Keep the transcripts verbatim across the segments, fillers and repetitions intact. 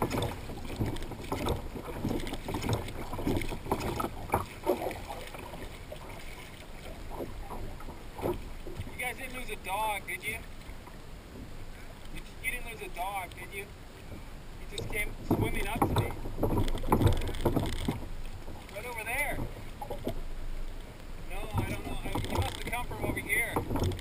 You guys didn't lose a dog, did you? You didn't lose a dog, did you? He just came swimming up to me. Right over there. No, I don't know. He must have come from over here.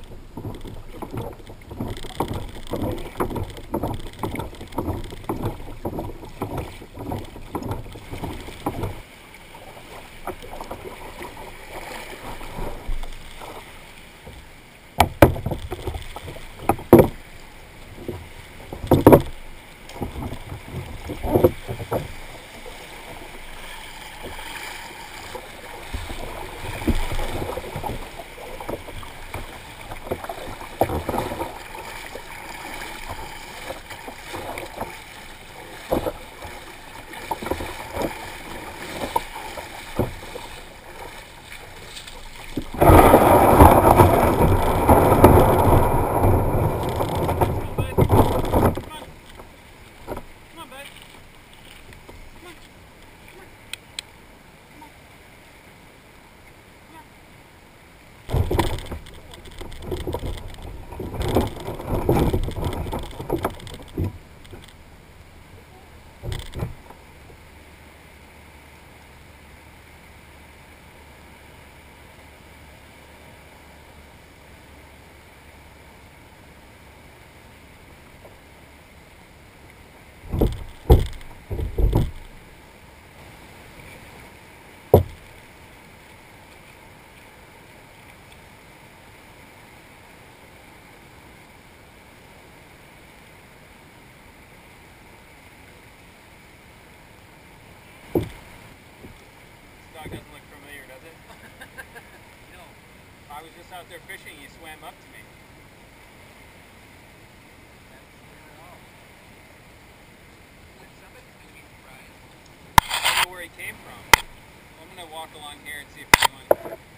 Doesn't look familiar, does it? No. I was just out there fishing, he swam up to me. I don't know where he came from. I'm going to walk along here and see if anyone